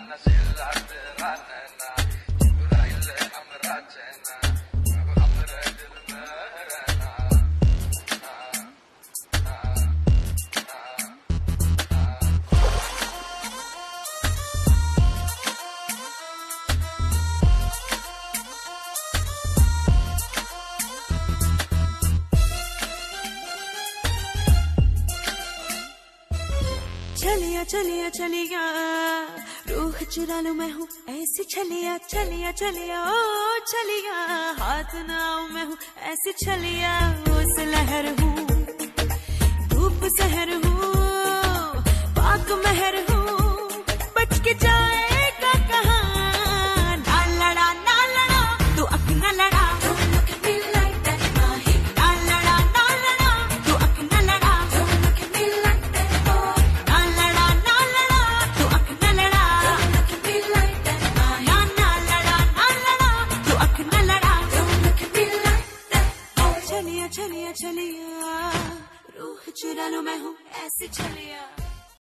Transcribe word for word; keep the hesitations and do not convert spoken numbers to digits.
चलिया चलिया चलिया रूह चुरा लूं मैं हूँ ऐसी छलिया चलिया चलिया ओ चलिया हाथ ना आऊं मैं हूँ ऐसी छलिया उस लहर हूँ धूप सहर हूँ पाक महर हूँ बच के जाएगा कहाँ ना लड़ा ना लड़ा तू अपना लड़ा चलिया चलिया रूह चुरा लूं मैं हूँ ऐसी छलिया।